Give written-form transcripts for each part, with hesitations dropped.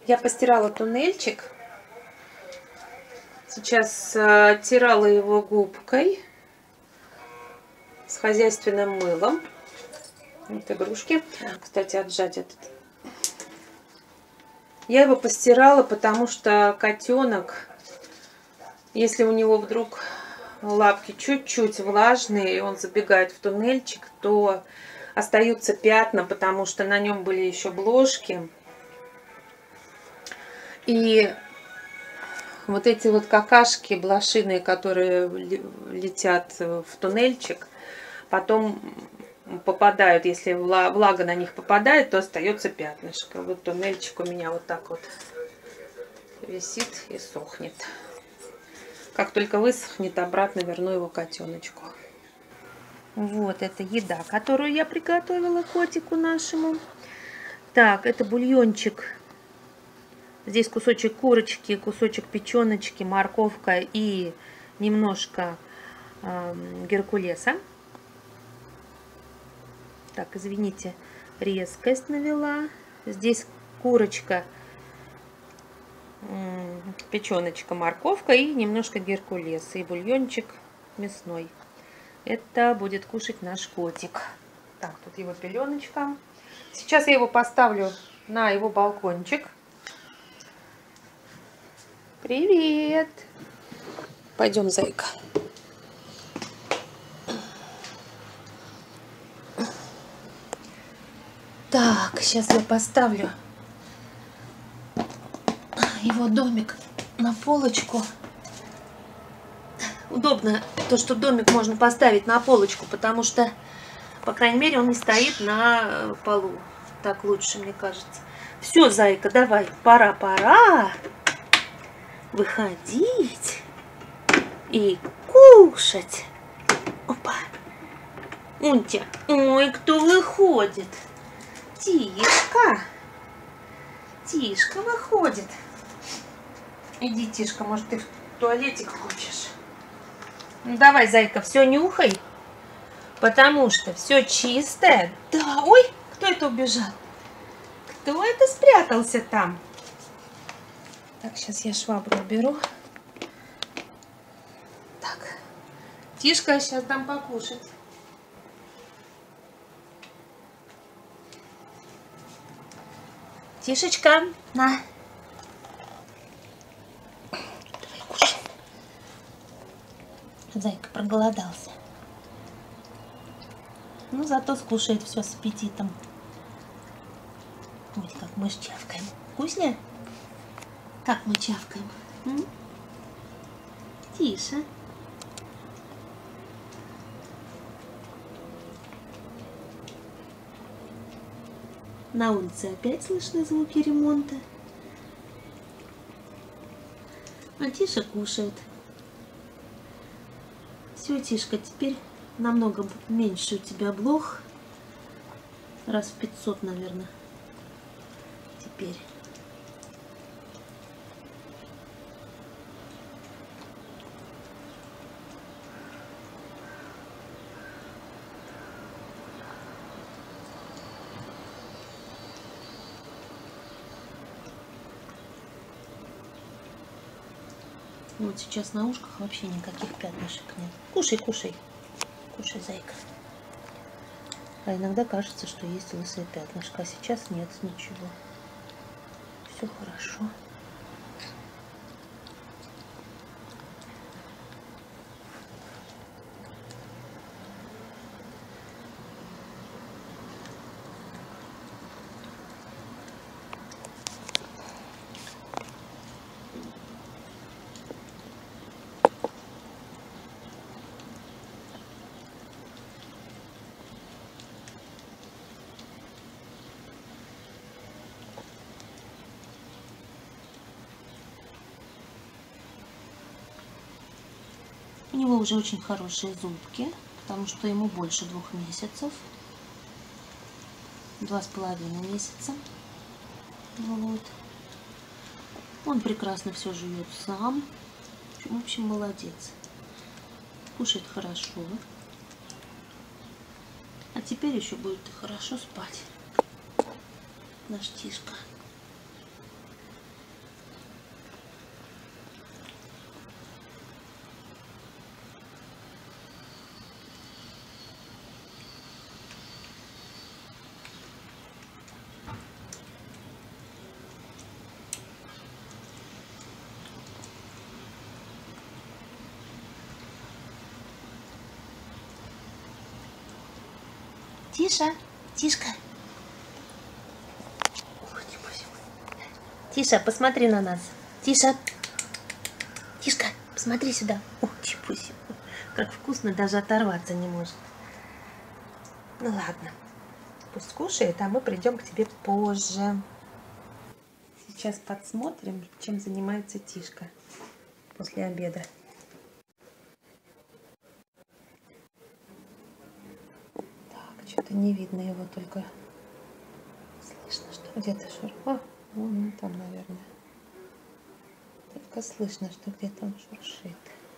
Я постирала туннельчик. Сейчас оттирала его губкой с хозяйственным мылом. Вот игрушки. Кстати, отжать этот. Я его постирала, потому что котенок, если у него вдруг лапки чуть-чуть влажные, и он забегает в туннельчик, то остаются пятна, потому что на нем были еще бложки. И вот эти вот какашки блошиные, которые летят в туннельчик, потом попадают, если влага на них попадает, то остается пятнышко. Вот туннельчик у меня вот так вот висит и сохнет. Как только высохнет, обратно верну его котеночку. Вот это еда, которую я приготовила котику нашему. Так, это бульончик. Здесь кусочек курочки, кусочек печеночки, морковка и немножко геркулеса. Так, извините, резкость навела. Здесь курочка, печеночка, морковка и немножко геркулеса. И бульончик мясной. Это будет кушать наш котик. Так, тут его пеленочка. Сейчас я его поставлю на его балкончик. Привет! Пойдем, зайка. Так, сейчас я поставлю его домик на полочку. Удобно то, что домик можно поставить на полочку, потому что, по крайней мере, он не стоит на полу. Так лучше, мне кажется. Все, зайка, давай, пора выходить и кушать. Опа. Унтя. Ой, кто выходит? Тишка. Тишка выходит. Иди, Тишка, может, ты в туалетик хочешь? Ну, давай, зайка, все нюхай, потому что все чистое. Да, ой, кто это убежал? Кто это спрятался там? Так, сейчас я швабру уберу. Так, Тишка, я сейчас дам покушать. Тишечка, на. Давай, кушай. Зайка проголодался. Ну, зато скушает все с аппетитом. Ой, как мы чавкаем. Вкусно? Как мы чавкаем? Тише. На улице опять слышны звуки ремонта. А Тиша кушает. Все, Тишка, теперь намного меньше у тебя блох. Раз в 500, наверное. Теперь. Вот сейчас на ушках вообще никаких пятнышек нет. Кушай, кушай. Кушай, зайка. А иногда кажется, что есть лысое пятнышко, а сейчас нет ничего. Все хорошо. У него уже очень хорошие зубки, потому что ему больше 2 месяцев. 2,5 месяца. Вот. Он прекрасно все жует сам. В общем, молодец. Кушает хорошо. А теперь еще будет хорошо спать. Наш Тишка. Тиша, Тишка. Тиша, посмотри на нас. Тиша. Тишка, посмотри сюда. Ох, чепусь. Как вкусно, даже оторваться не может. Ну ладно. Пусть кушает, а мы придем к тебе позже. Сейчас подсмотрим, чем занимается Тишка после обеда. Так, что-то не видно его, только слышно, что где-то шуршит. Вон там, наверное. Только слышно, что где-то он шуршит.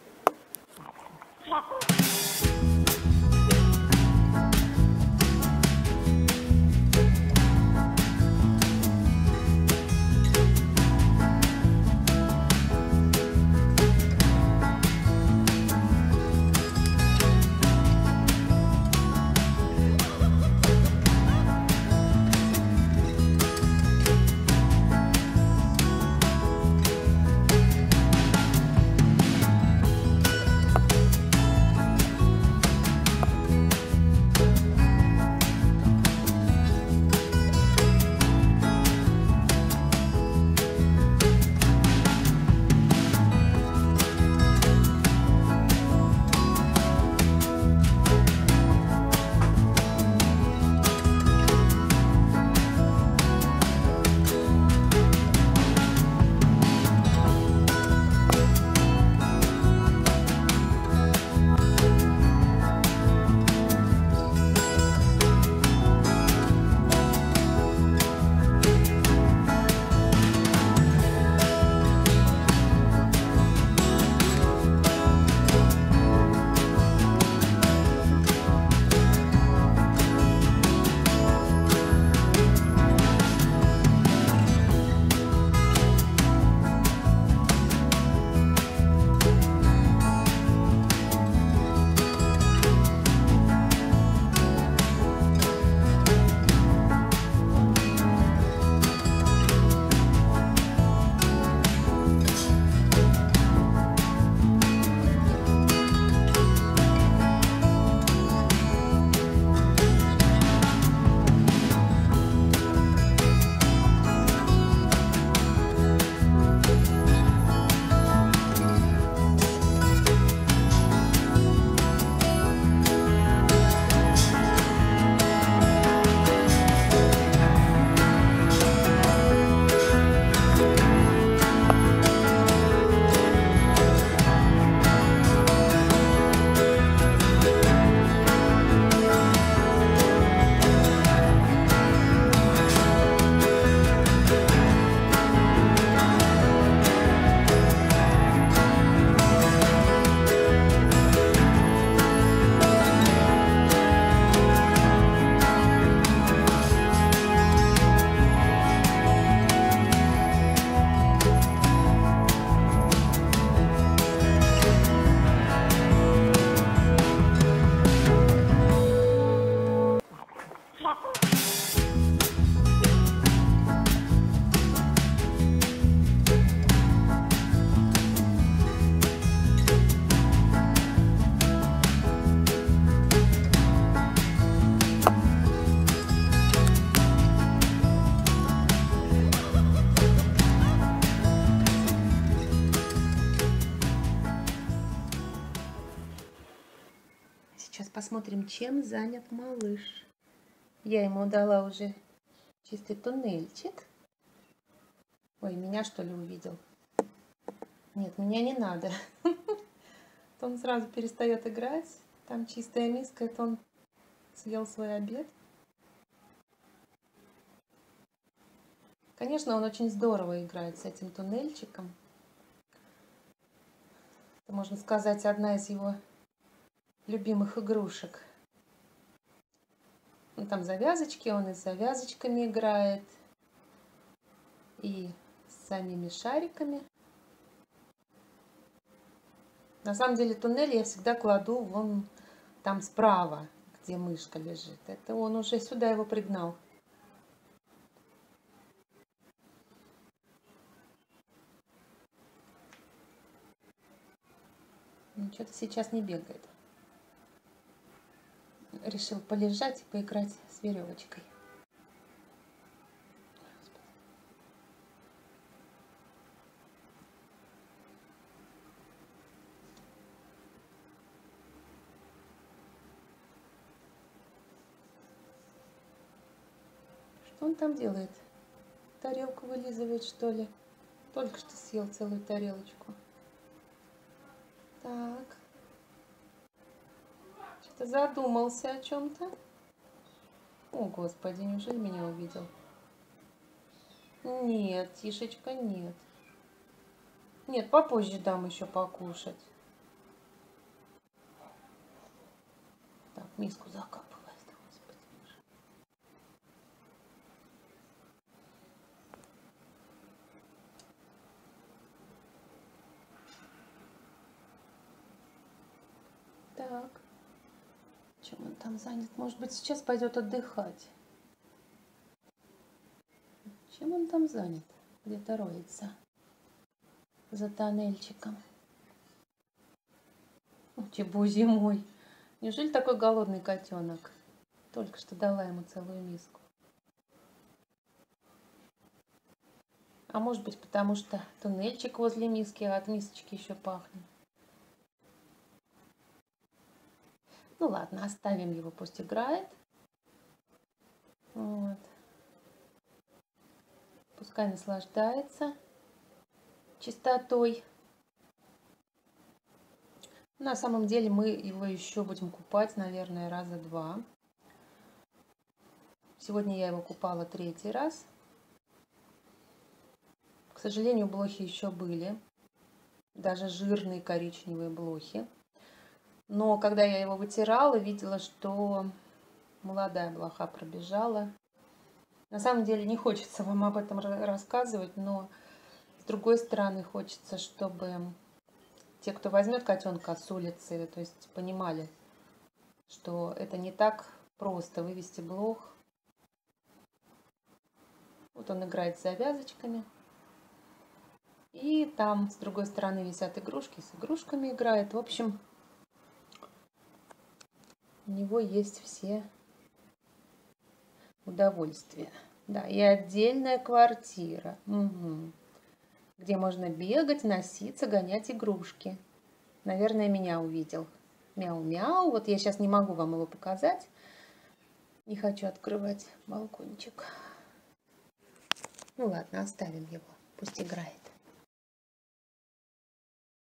Сейчас посмотрим, чем занят малыш. Я ему дала уже чистый туннельчик. Ой, меня что ли увидел? Нет, меня не надо. То он сразу перестает играть. Там чистая миска, это он съел свой обед. Конечно, он очень здорово играет с этим туннельчиком. Это, можно сказать, одна из его любимых игрушек. Ну, там завязочки, он и с завязочками играет, и с самими шариками. На самом деле туннель я всегда кладу вон там справа, где мышка лежит. Это он уже сюда его пригнал. Ну, что-то сейчас не бегает. решил полежать и поиграть с веревочкой. Что он там делает? Тарелку вылизывает, что ли? Только что съел целую тарелочку. Так. Что-то задумался о чем-то. О, Господи, неужели меня увидел? Нет, Тишечка, нет. Нет, попозже дам еще покушать. Так, миску закапывает, Господи. Так. Чем он там занят? Может быть, сейчас пойдет отдыхать. Чем он там занят? Где-то роется. За тоннельчиком. Чебузий мой. Неужели такой голодный котенок? Только что дала ему целую миску. А может быть, потому что туннельчик возле миски, а от мисочки еще пахнет. Ну ладно, оставим его, пусть играет. Вот. Пускай наслаждается чистотой. На самом деле мы его еще будем купать, наверное, раза 2. Сегодня я его купала 3-й раз. К сожалению, блохи еще были. Даже жирные коричневые блохи. Но когда я его вытирала, видела, что молодая блоха пробежала. На самом деле не хочется вам об этом рассказывать, но с другой стороны хочется, чтобы те, кто возьмет котенка с улицы, то есть понимали, что это не так просто вывести блох. Вот он играет с завязочками. И там с другой стороны висят игрушки, с игрушками играет. В общем, у него есть все удовольствия. Да, и отдельная квартира, где можно бегать, носиться, гонять игрушки. Наверное, меня увидел. Мяу-мяу. Вот я сейчас не могу вам его показать. Не хочу открывать балкончик. Ну ладно, оставим его. Пусть играет.